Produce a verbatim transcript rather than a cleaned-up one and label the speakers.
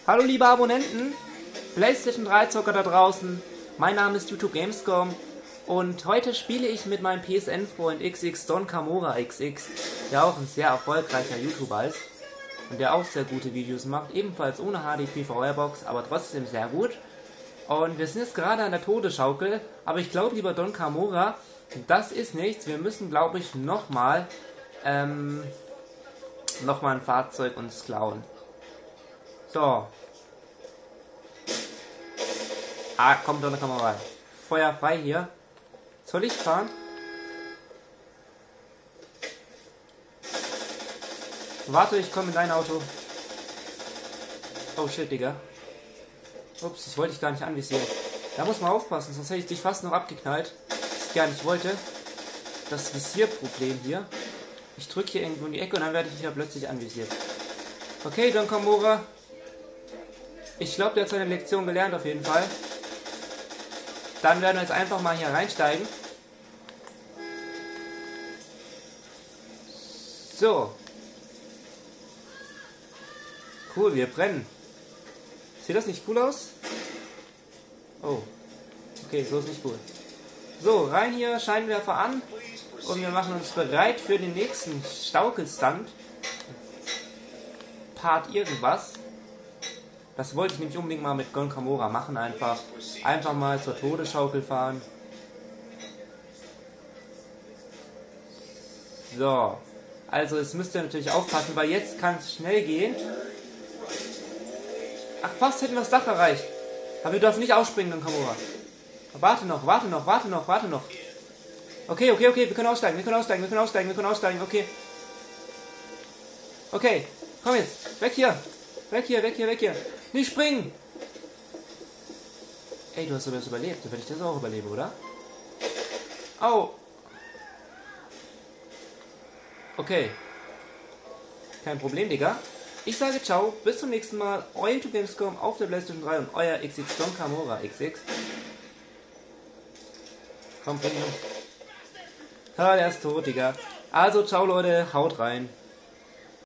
Speaker 1: Hallo liebe Abonnenten, PlayStation drei Zocker da draußen, mein Name ist YouTube Gamescom und heute spiele ich mit meinem P S N-Freund X X Don Camora X X, der auch ein sehr erfolgreicher YouTuber ist und der auch sehr gute Videos macht, ebenfalls ohne H D P V R-Box, aber trotzdem sehr gut. Und wir sind jetzt gerade an der Todesschaukel, aber ich glaube, lieber Don Camora, das ist nichts, wir müssen, glaube ich, nochmal ähm, nochmal ein Fahrzeug uns klauen. So. Ah, komm, Don Camora. Feuer frei hier. Soll ich fahren? Warte, ich komme in dein Auto. Oh shit, Digga. Ups, das wollte ich gar nicht anvisieren. Da muss man aufpassen, sonst hätte ich dich fast noch abgeknallt. Das ich gar nicht wollte. Das Visierproblem hier. Ich drücke hier irgendwo in die Ecke und dann werde ich hier plötzlich anvisiert. Okay, Don Camora. Ich glaube, der hat seine Lektion gelernt auf jeden Fall. Dann werden wir jetzt einfach mal hier reinsteigen. So. Cool, wir brennen. Sieht das nicht cool aus? Oh. Okay, so ist nicht cool. So, rein hier, Scheinwerfer an. Und wir machen uns bereit für den nächsten Staukelstand. Part irgendwas. Das wollte ich nämlich unbedingt mal mit Don Camora machen, einfach. Einfach mal zur Todesschaukel fahren. So. Also, es müsst ihr natürlich aufpassen, weil jetzt kann es schnell gehen. Ach, fast hätten wir das Dach erreicht. Aber wir dürfen nicht ausspringen, Don Camora. Warte noch, warte noch, warte noch, warte noch. Okay, okay, okay, wir können aussteigen, wir können aussteigen, wir können aussteigen, wir können aussteigen, okay. Okay, komm jetzt, weg hier. Weg hier, weg hier, weg hier. Nicht springen! Ey, du hast sogar das überlebt. Dann werde ich das auch überleben, oder? Au! Okay. Kein Problem, Digga. Ich sage ciao, bis zum nächsten Mal. Euer YouTube Gamescom auf der PlayStation drei und euer X X Don Camora X X. Komm, bring ihn. Ah, der ist tot, Digga. Also, ciao, Leute. Haut rein.